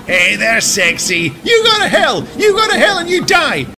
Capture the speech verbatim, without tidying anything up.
Hey there, sexy. You go to hell. You go to hell and you die.